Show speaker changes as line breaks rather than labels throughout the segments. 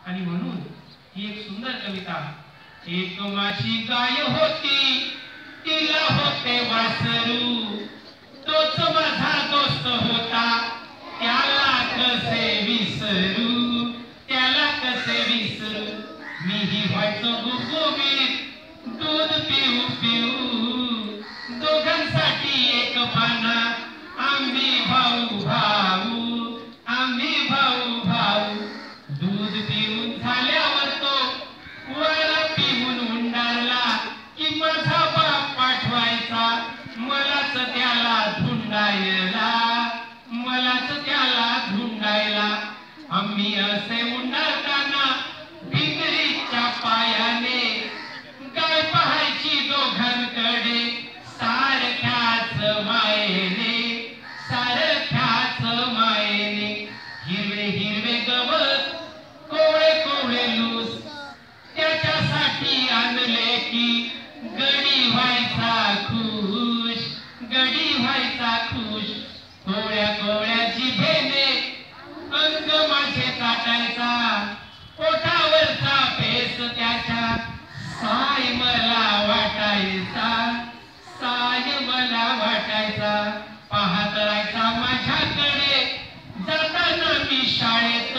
आणि म्हणून ही एक सुंदर कविता. एक माझी गाय होती, तिला होते वासरू, तोच माझा दोस्त होता, त्याला कसे विसरू, त्याला कसे विसरू. मीही व्हायचो गुबगुबीत, दूध पिऊ पिऊ, दोघांसाठी एक पाना, आम्ही भाऊ भाऊ, आम्ही भाऊ भाऊ. दूध पिऊन झाल्यावर तो वर पिऊन उंडारला की माझा बाप पाठवायचा मलाच त्याला धुंडायला, मलाच त्याला धुंडायला. आम्ही असे उंडारताना भिंगरीच्या पायाने गाय पाहायची दोघांकडे, सारख्याच मायेने, सारख्याच मायेने. हिरवे हिरवे गवत, कोवळे कोवळे लूस, त्याच्यासाठी आणले की गडी व्हायचा खुश, गडी व्हायचा खुश. कोवळ्या कोवळ्या जिभेने अंग माझे काटायचा, पोटावरचा पेस त्याच्या साय मला वाटायचा, साय मला वाटायचा. पाहत राहायचा माझ्याकडे जाताना मी शाळेत,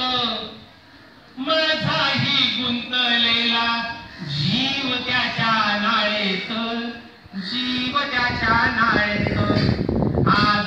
माझाही गुंतलेला जीव त्याच्या नाळेत, जीव त्याच्या नाळेत.